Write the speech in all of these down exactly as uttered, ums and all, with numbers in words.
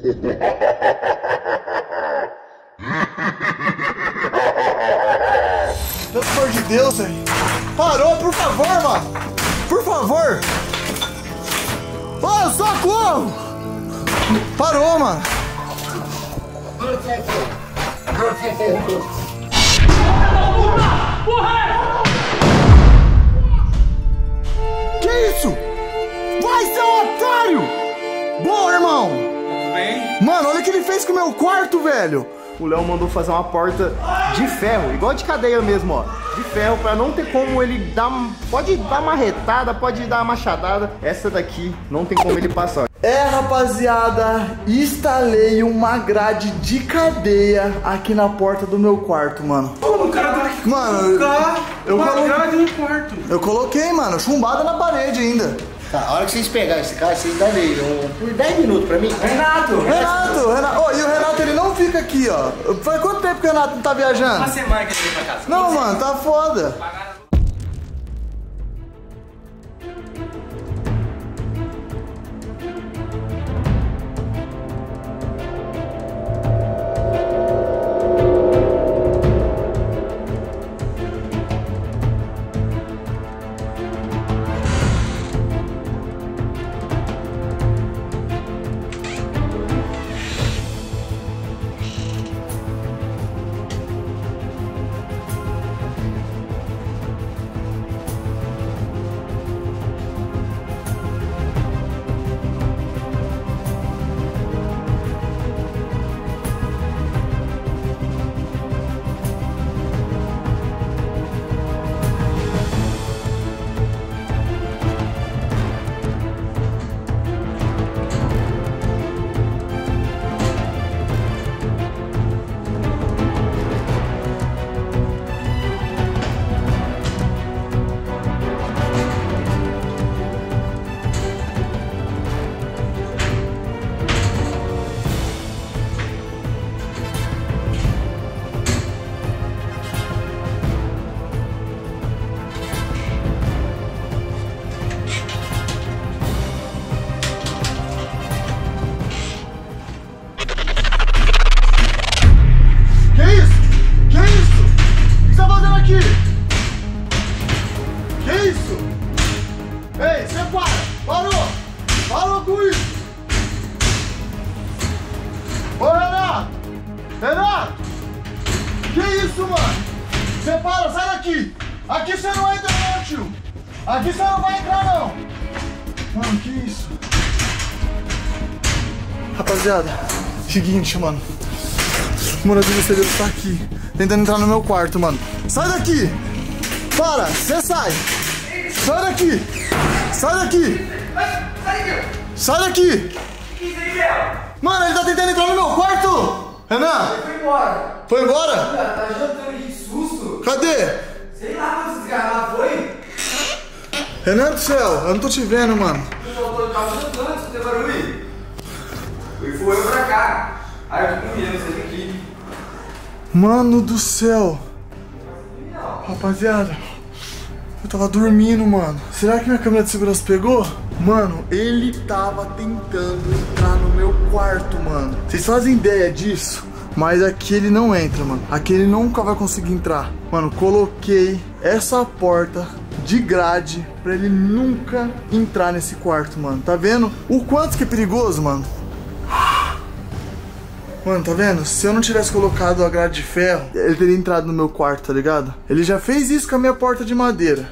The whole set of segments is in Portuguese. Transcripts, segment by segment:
Pelo amor de Deus, velho. Parou, por favor, mano. Por favor. Ô, socorro. Parou, mano. Que isso? Vai, seu otário! Boa, irmão! Tudo bem? Mano, olha o que ele fez com o meu quarto, velho. O Léo mandou fazer uma porta de ferro, igual de cadeia mesmo, ó. De ferro, pra não ter como ele dar... Pode dar uma retada, pode dar uma machadada. Essa daqui não tem como ele passar. É, rapaziada, instalei uma grade de cadeia aqui na porta do meu quarto, mano. O cara tá aqui. Mano, eu, uma colo... grade no quarto. Eu coloquei, mano, chumbada na parede ainda. Tá, a hora que vocês pegarem esse cara, vocês dão aí um, por dez minutos pra mim. Renato! Renato, Renato. Oh, e o Renato, ele não fica aqui, ó. Faz quanto tempo que o Renato não tá viajando? Uma semana que ele veio pra casa. Não, mano, tá foda. Renato! Que isso, mano? Você para, sai daqui! Aqui você não entra não, tio! Aqui você não vai entrar não! Mano, que isso? Rapaziada, seguinte, mano. Mano, o misterioso tá aqui, tentando entrar no meu quarto, mano. Sai daqui! Para, você sai! Sai daqui! Sai daqui! Sai daqui! Mano, ele tá tentando entrar no meu quarto! Renan! Ele foi embora. Foi embora? Tá jantando de susto. Cadê? Sei lá quando esse cara foi. Renan do céu, eu não tô te vendo, mano. Eu tava jantando, escutei barulho. Ele foi pra cá. Aí eu tô com medo, você tem que ir. Mano do céu. Rapaziada, eu tava dormindo, mano. Será que minha câmera de segurança pegou? Mano, ele tava tentando entrar no meu quarto, mano. Vocês fazem ideia disso? Mas aqui ele não entra, mano. Aqui ele nunca vai conseguir entrar. Mano, coloquei essa porta de grade pra ele nunca entrar nesse quarto, mano. Tá vendo o quanto que é perigoso, mano? Mano, tá vendo? Se eu não tivesse colocado a grade de ferro, ele teria entrado no meu quarto, tá ligado? Ele já fez isso com a minha porta de madeira.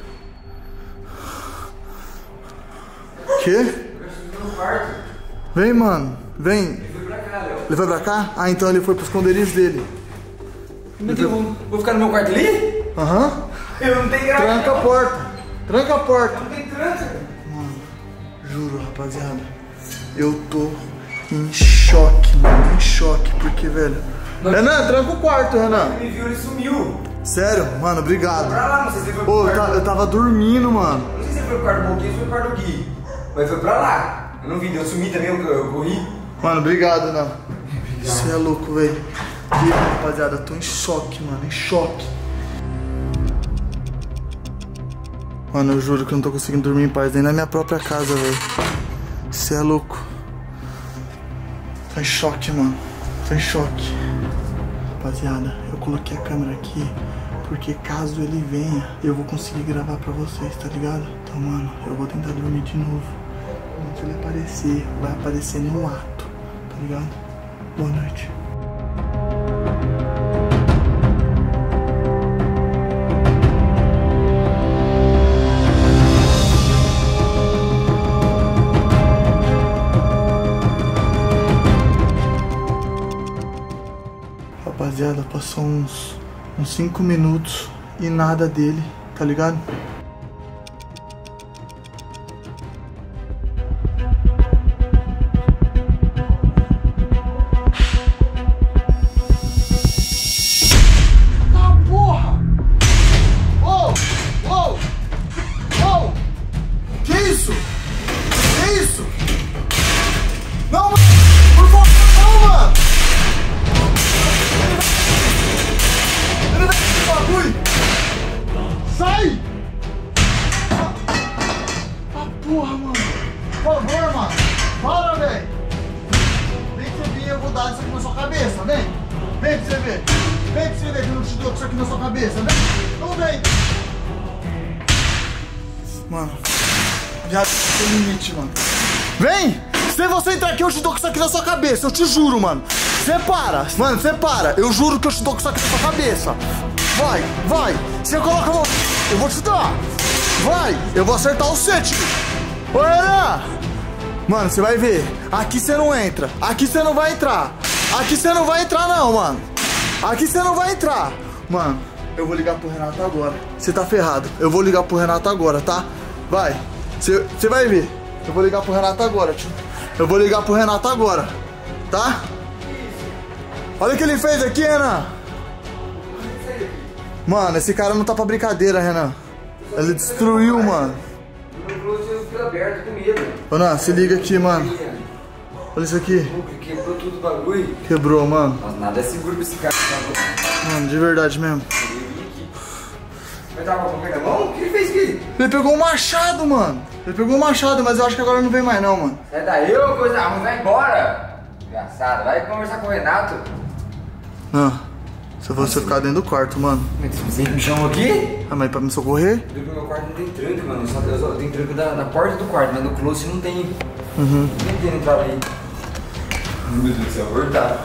Quê? Vem, mano. Vem. Ele foi pra cá, Léo. Ele foi pra cá? Ah, então ele foi pro esconderijo dele. Mas eu vou, vou ficar no meu quarto ali? Aham. Uhum. Eu não tenho grade. Tranca a porta. Tranca a porta. Não tem tranca. Mano, juro, rapaziada. Eu tô em choque, mano. Em choque. Porque, velho... Mas... Renan, tranca o quarto, Renan. Ele me viu, ele sumiu. Sério? Mano, obrigado. Foi pra lá, não sei se ele foi pro Pô, quarto. eu, ta- eu tava dormindo, mano. Não sei se ele foi pro quarto do Boquinha ou se foi pro quarto do Gui. Mas foi pra lá. Eu não vi, eu sumi também, eu, eu corri. Mano, obrigado, Renan. Você é louco, velho. E, rapaziada, eu tô em choque, mano. Em choque. Mano, eu juro que eu não tô conseguindo dormir em paz nem na minha própria casa, velho. Você é louco. Tô em choque, mano. Tô em choque. Rapaziada, eu coloquei a câmera aqui porque caso ele venha, eu vou conseguir gravar pra vocês, tá ligado? Então, mano, eu vou tentar dormir de novo. Quando ele aparecer, vai aparecer no ato, tá ligado? Boa noite. Rapaziada, passou uns uns cinco minutos e nada dele, tá ligado? Ah, porra! Oh! Oh! Oh! Que isso? Que isso? Não, mano! Por favor, não, mano! Sai! Ah, porra, mano. Por favor, mano. Para, velho. Vem que você vir, eu vou dar isso aqui na sua cabeça, vem. Vem pra você ver. Vem pra você ver que eu não te dou isso aqui na sua cabeça, vem. Não vem. Mano. Já tem limite, mano. Vem! Se você entrar aqui, eu te dou com isso aqui na sua cabeça. Eu te juro, mano. Você para. Mano, você para. Eu juro que eu te dou com isso aqui na sua cabeça. Vai, vai. Você coloca a mão. Eu vou te dar. Vai. Eu vou acertar o set. Olha. Mano, você vai ver. Aqui você não entra. Aqui você não vai entrar. Aqui você não vai entrar, não, mano. Aqui você não vai entrar. Mano, eu vou ligar pro Renato agora. Você tá ferrado. Eu vou ligar pro Renato agora, tá? Vai. Você vai ver. Eu vou ligar pro Renato agora, tio. Eu vou ligar pro Renato agora. Tá? Olha o que ele fez aqui, Renan. Mano, esse cara não tá pra brincadeira, Renan. Ele destruiu, mano. Ô, Renan, se liga aqui, mano. Olha isso aqui. Quebrou tudo o bagulho. Quebrou, mano. Mas nada é seguro pra esse cara. Mano, de verdade mesmo. Vai dar uma boca na mão? O que ele fez aqui? Ele pegou um machado, mano. Ele pegou um machado, mas eu acho que agora não vem mais não, mano. Sai daí, ô coisa ruim, vai embora. Engraçado, vai conversar com o Renato. Não, se eu fosse ficar dentro do quarto, mano. Como é que você me chamou aqui? Ah, mas pra me socorrer? No meu quarto não tem tranco, mano. Só, eu só tenho tranco da, da porta do quarto, mas no closet não tem. Uhum. Não tem entrada aí. Meu Deus do céu, verdade.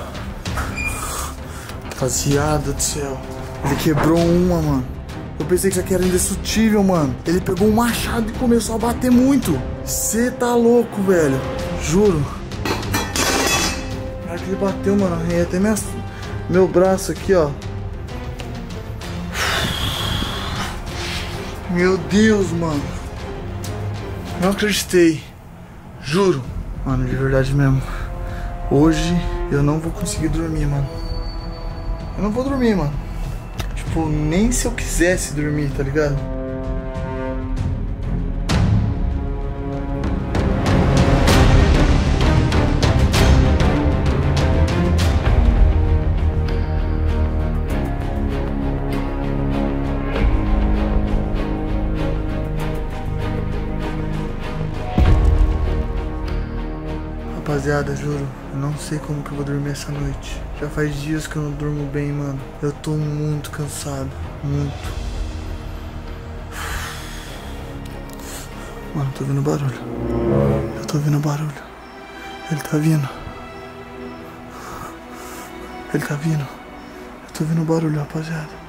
Rapaziada do céu. Ele quebrou uma, mano. Eu pensei que isso aqui era indestrutível, mano. Ele pegou um machado e começou a bater muito. Cê tá louco, velho. Juro. Na hora que ele bateu, mano, arranhei até minha, meu braço aqui, ó. Meu Deus, mano. Não acreditei. Juro. Mano, de verdade mesmo. Hoje eu não vou conseguir dormir, mano. Eu não vou dormir, mano. Tipo, nem se eu quisesse dormir, tá ligado? Rapaziada, juro, eu não sei como que eu vou dormir essa noite. Já faz dias que eu não durmo bem, mano. Eu tô muito cansado, muito. Mano, tô ouvindo barulho. Eu tô ouvindo barulho. Ele tá vindo. Ele tá vindo. Eu tô ouvindo barulho, rapaziada.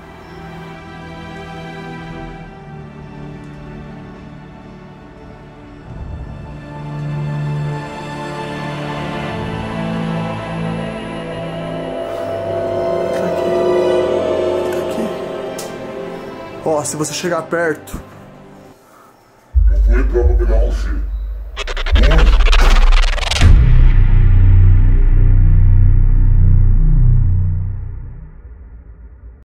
Ó, se você chegar perto... Eu vou entrar pra pegar você.